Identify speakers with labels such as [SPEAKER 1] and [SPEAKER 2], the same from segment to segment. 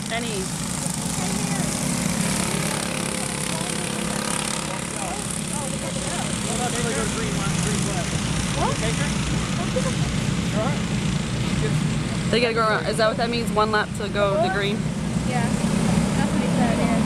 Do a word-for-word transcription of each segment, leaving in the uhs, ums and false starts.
[SPEAKER 1] Benny. They gotta go around. Is that what that means? One lap to go the green?
[SPEAKER 2] Yeah. That's what he said, yeah.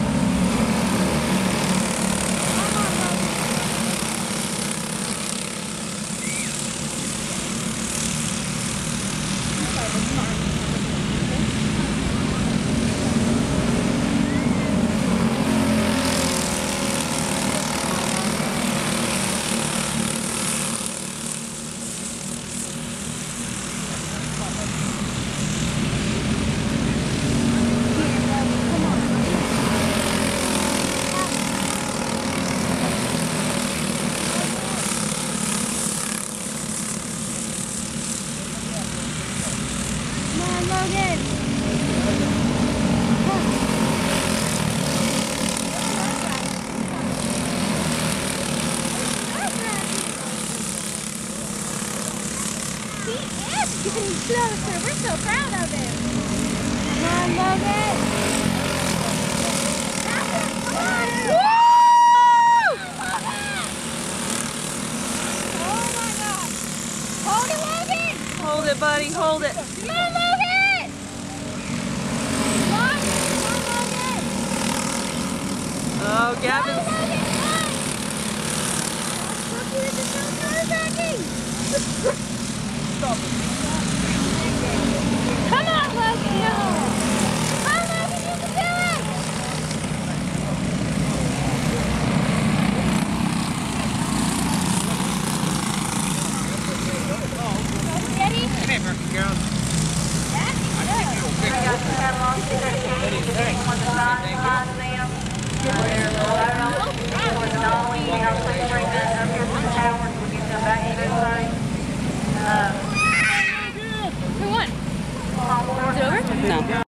[SPEAKER 2] Logan! He is getting closer. We're so proud of him. Come on, Logan. Woo! Oh my God. Hold it, Logan.
[SPEAKER 1] Hold it, buddy. Hold it.
[SPEAKER 2] Come on, Logan.
[SPEAKER 1] Oh, Gavin's.
[SPEAKER 2] Come on, Logan! No. Come on, Logan, you can do it! Ready?
[SPEAKER 3] Come here, Murphy girl.
[SPEAKER 2] Yeah, I got you.